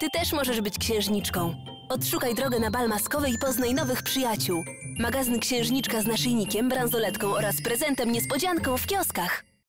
Ty też możesz być księżniczką. Odszukaj drogę na bal maskowy i poznaj nowych przyjaciół. Magazyn Księżniczka z naszyjnikiem, bransoletką oraz prezentem niespodzianką w kioskach.